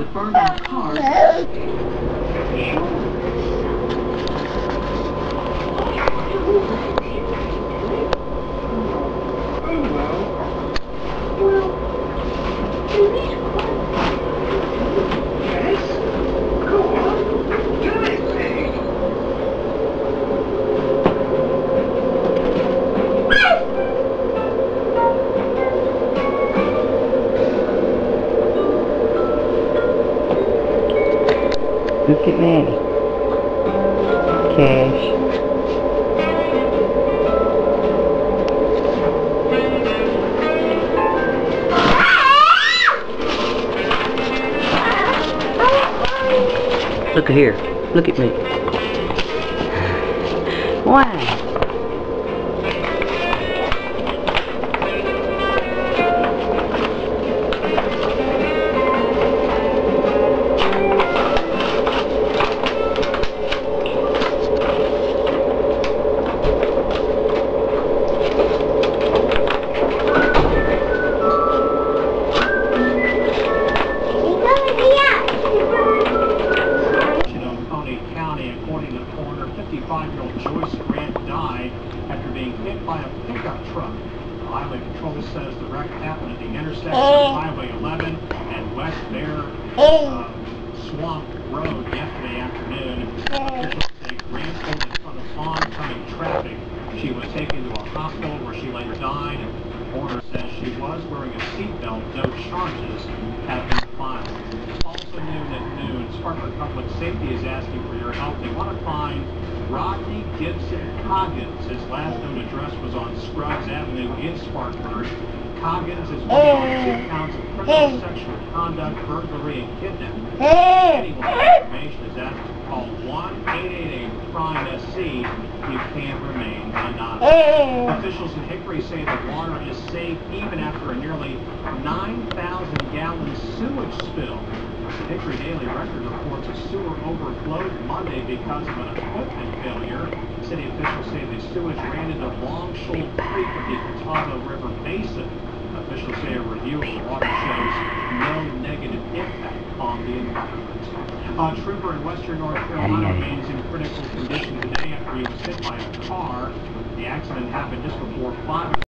burned out cars. Look at Maddie. Cash. Look at here. Look at me. Why? According to the coroner, 55-year-old Joyce Grant died after being hit by a pickup truck. Highway Patrol says the wreck happened at the intersection of Highway 11 and West Bear Swamp Road yesterday afternoon. Officials say Grant pulled in front of oncoming traffic. She was taken to a hospital where she later died. The coroner says she was wearing a seatbelt. No charges have been filed. Also noon at noon, Spartanburg Public Safety is asking for your help. They want to find Rodney Gibson Coggins. His last known address was on Scruggs Avenue in Spartanburg. Coggins is wanted on 2 counts of criminal sexual conduct, burglary, and kidnapping. Anyone with information is asked to call 1-888-PRIME-SC. You can remain anonymous. Officials in Hickory say the water is safe even after a nearly 9,000-gallon sewage spill. The Hickory Daily Record reports a sewer overflowed Monday because of an equipment failure. City officials say the sewage ran into Long Shoal Creek of the Catawba River Basin. Officials say a review of the water shows no negative impact on the environment. A trooper in western North Carolina remains in critical condition today after he was hit by a car. The accident happened just before 5